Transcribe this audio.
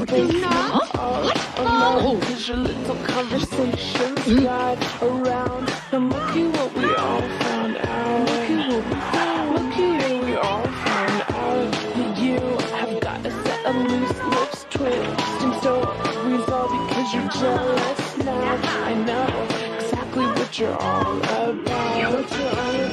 everything all alone. Cause your little conversations drive around. And look at what we all found out. Look at what we all found out. That you have got a set of loose lips twisting stories all because you're jealous now. I know exactly what you're all about. What you're all about.